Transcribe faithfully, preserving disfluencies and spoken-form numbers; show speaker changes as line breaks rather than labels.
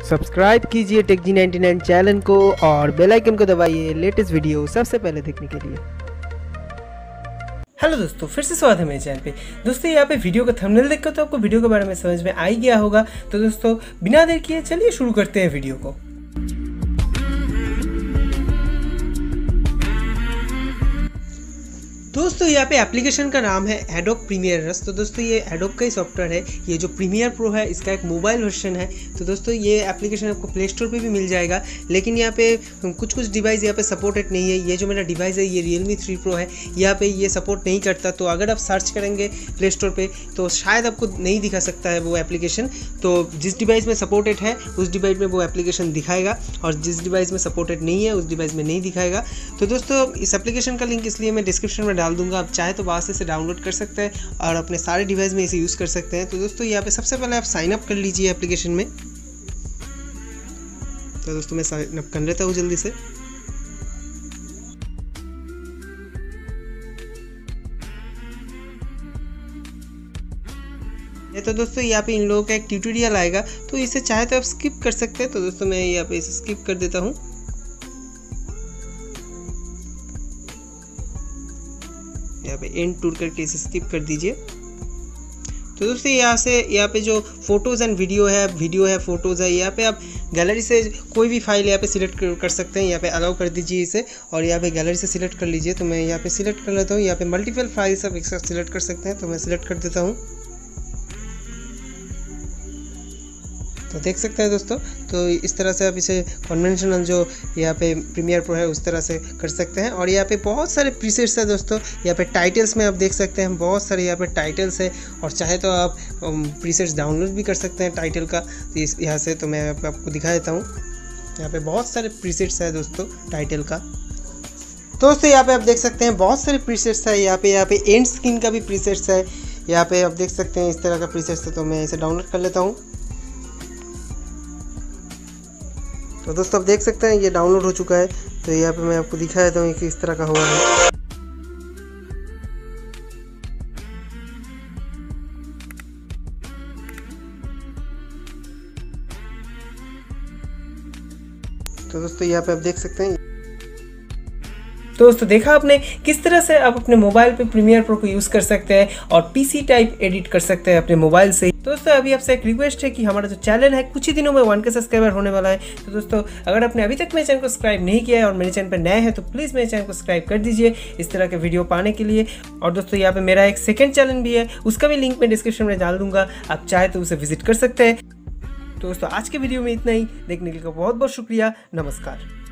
Subscribe कीजिए tech G ninety nine channel को और बेल आइकन को दबाइए लेटेस्ट वीडियो सबसे पहले देखने के लिए। हेलो दोस्तों, फिर से स्वागत है मेरे चैनल पे। दोस्तों यहाँ पे वीडियो का थंबनेल देखकर तो आपको वीडियो के बारे में समझ में आ ही गया होगा। तो दोस्तों बिना देर किए चलिए शुरू करते हैं वीडियो को। दोस्तों यहाँ पे एप्लीकेशन का नाम है एडोब प्रीमियर रस। तो दोस्तों ये एडोब का ही सॉफ्टवेयर है। ये जो प्रीमियर प्रो है इसका एक मोबाइल वर्जन है। तो दोस्तों ये एप्लीकेशन आपको प्ले स्टोर पे भी मिल जाएगा, लेकिन यहाँ पे कुछ कुछ डिवाइस यहाँ पे सपोर्टेड नहीं है। ये जो मेरा डिवाइस है ये रियलमी थ्री प्रो है, यहाँ पे ये सपोर्ट नहीं करता। तो अगर आप सर्च करेंगे प्ले स्टोर पर तो शायद आपको नहीं दिखा सकता है वो एप्लीकेशन। तो जिस डिवाइस में सपोर्टेड है उस डिवाइस में वो एप्लीकेशन दिखाएगा, और जिस डिवाइस में सपोर्टेड नहीं है उस डिवाइस में नहीं दिखाएगा। तो दोस्तों इस एप्लीकेशन का लिंक इसलिए मैं डिस्क्रिप्शन में डाल दूंगा, आप चाहे तो वहाँ से इसे डाउनलोड कर सकते हैं और अपने सारे डिवाइस में इसे यूज़ कर सकते हैं। तो दोस्तों यहाँ पे सबसे पहले आप साइन अप कर लीजिए एप्लीकेशन में। तो दोस्तों मैं साइन अप कर लेता हूँ जल्दी से। ये तो दोस्तों यहाँ पे इन लोगों का एक ट्यूटोरियल आएगा, तो इसे चाहे तो आप स्किप कर सकते हैं। तो दोस्तों मैं यहाँ पे इसे स्किप कर देता हूँ। यहाँ पे एंड टूर करके इसे स्किप कर दीजिए। तो दोस्तों यहाँ से यहाँ पे जो फोटोज़ एंड वीडियो है वीडियो है फोटोज़ है, यहाँ पे आप गैलरी से कोई भी फाइल यहाँ पे सिलेक्ट कर सकते हैं। यहाँ पे अलाउ कर दीजिए इसे, और यहाँ पे गैलरी से सिलेक्ट कर लीजिए। तो मैं यहाँ पे सिलेक्ट कर लेता हूँ। यहाँ पे मल्टीपल फाइल्स आप एक साथ सिलेक्ट कर सकते हैं, तो मैं सिलेक्ट कर देता हूँ। तो देख सकते हैं दोस्तों, तो इस तरह से आप इसे कन्वेंशनल जो यहाँ पे प्रीमियर प्रो है उस तरह से कर सकते हैं। और यहाँ पे बहुत सारे प्रीसेट्स है दोस्तों। यहाँ पे टाइटल्स में आप देख सकते हैं बहुत सारे यहाँ पे टाइटल्स है, और चाहे तो आप प्रीसेट्स डाउनलोड भी कर सकते हैं टाइटल का। तो इस यहाँ से तो मैं आपको दिखा देता हूँ। यहाँ पे बहुत सारे प्रीसेट्स है दोस्तों टाइटल का। दोस्तों यहाँ पे आप देख सकते हैं बहुत सारे प्रीसेट्स है। यहाँ पे यहाँ पे एंड स्क्रीन का भी प्रीसेट्स है। यहाँ पे आप देख सकते हैं इस तरह का प्रीसेट्स है। तो मैं इसे डाउनलोड कर लेता हूँ। तो दोस्तों आप देख सकते हैं ये डाउनलोड हो चुका है। तो यहाँ पे मैं आपको दिखा देता हूँ कि इस तरह का हुआ है। तो दोस्तों यहाँ पे आप देख सकते हैं। तो दोस्तों देखा आपने किस तरह से आप अपने मोबाइल पे प्रीमियर प्रो को यूज़ कर सकते हैं और पीसी टाइप एडिट कर सकते हैं अपने मोबाइल से। तो दोस्तों अभी आपसे एक रिक्वेस्ट है कि हमारा जो चैनल है कुछ ही दिनों में वन के सब्सक्राइबर होने वाला है। तो दोस्तों अगर आपने अभी तक मेरे चैनल को सब्सक्राइब नहीं किया है और मेरे चैनल पर नए हैं तो प्लीज़ मेरे चैनल को सब्सक्राइब कर दीजिए इस तरह के वीडियो पाने के लिए। और दोस्तों यहाँ पे मेरा एक सेकेंड चैनल भी है, उसका भी लिंक मैं डिस्क्रिप्शन में डाल दूंगा, आप चाहे तो उसे विजिट कर सकते हैं। तो दोस्तों आज के वीडियो में इतना ही। देखने के लिए बहुत बहुत शुक्रिया। नमस्कार।